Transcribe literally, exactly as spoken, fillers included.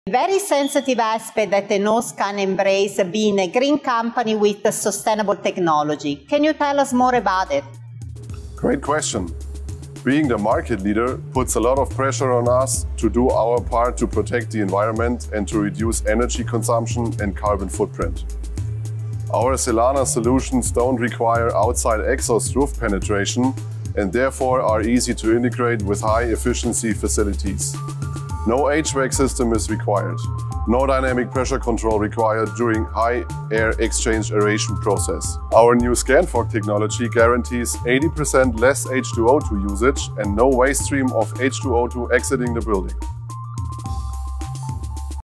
Very sensitive aspect that Enos can embrace being a green company with a sustainable technology. Can you tell us more about it? Great question. Being the market leader puts a lot of pressure on us to do our part to protect the environment and to reduce energy consumption and carbon footprint. Our Celana solutions don't require outside exhaust roof penetration and therefore are easy to integrate with high efficiency facilities. No H V A C system is required. No dynamic pressure control required during high air exchange aeration process. Our new ScanFog technology guarantees eighty percent less H two O two usage and no waste stream of H two O two exiting the building.